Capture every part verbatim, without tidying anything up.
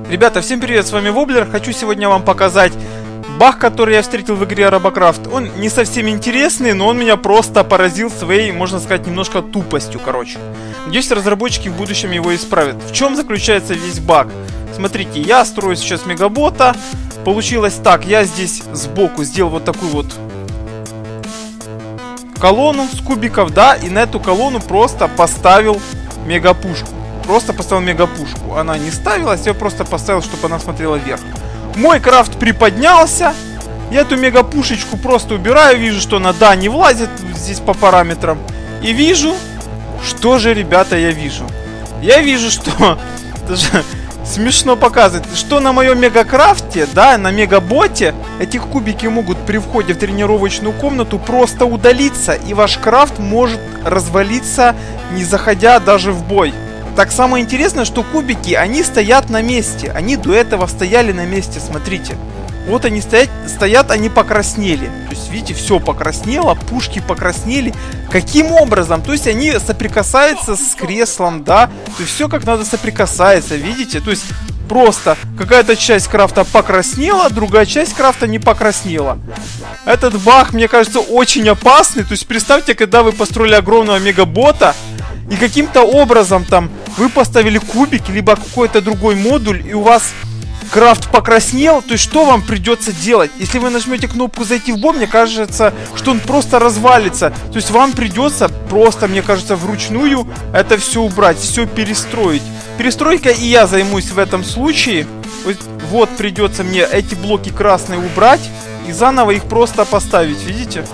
Ребята, всем привет, с вами Воблер. Хочу сегодня вам показать баг, который я встретил в игре Робокрафт. Он не совсем интересный, но он меня просто поразил своей, можно сказать, немножко тупостью, короче. Надеюсь, разработчики в будущем его исправят. В чем заключается весь баг? Смотрите, я строю сейчас мегабота. Получилось так, я здесь сбоку сделал вот такую вот колонну с кубиков, да, и на эту колонну просто поставил мегапушку. Просто поставил мегапушку. Она не ставилась, я просто поставил, чтобы она смотрела вверх. Мой крафт приподнялся. Я эту мегапушечку просто убираю. Вижу, что она, да, не влазит здесь по параметрам. И вижу, что же, ребята, я вижу. Я вижу, что... Даже смешно показывать, что на моем мегакрафте, да, на мегаботе, эти кубики могут при входе в тренировочную комнату просто удалиться. И ваш крафт может развалиться, не заходя даже в бой. Так, самое интересное, что кубики, они стоят на месте. Они до этого стояли на месте, смотрите. Вот они стоят, стоят, они покраснели. То есть, видите, все покраснело, пушки покраснели. Каким образом? То есть, они соприкасаются с креслом, да? То есть, все как надо соприкасается, видите? То есть, просто какая-то часть крафта покраснела, другая часть крафта не покраснела. Этот баг, мне кажется, очень опасный. То есть, представьте, когда вы построили огромного мегабота, и каким-то образом там вы поставили кубики, либо какой-то другой модуль, и у вас крафт покраснел, то есть что вам придется делать? Если вы нажмете кнопку «Зайти в бой», мне кажется, что он просто развалится. То есть вам придется просто, мне кажется, вручную это все убрать, все перестроить. Перестройка и я займусь в этом случае. Вот, вот придется мне эти блоки красные убрать и заново их просто поставить, видите?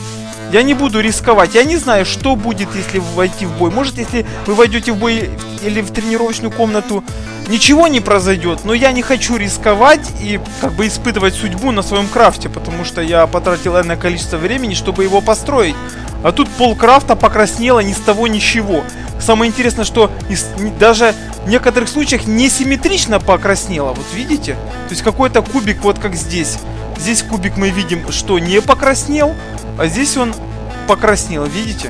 Я не буду рисковать. Я не знаю, что будет, если войти в бой. Может, если вы войдете в бой или в тренировочную комнату, ничего не произойдет. Но я не хочу рисковать и как бы испытывать судьбу на своем крафте, потому что я потратил энное количество времени, чтобы его построить. А тут пол крафта покраснело ни с того ни с чего. Самое интересное, что даже в некоторых случаях несимметрично покраснело. Вот видите? То есть какой-то кубик, вот как здесь. Здесь кубик мы видим, что не покраснел. А здесь он покраснел, видите?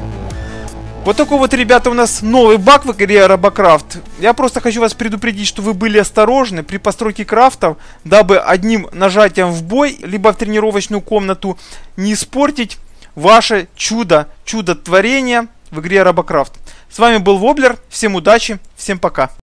Вот такой вот, ребята, у нас новый баг в игре Робокрафт. Я просто хочу вас предупредить, что вы были осторожны при постройке крафтов, дабы одним нажатием в бой, либо в тренировочную комнату не испортить ваше чудо, чудо-творение в игре Робокрафт. С вами был Воблер, всем удачи, всем пока.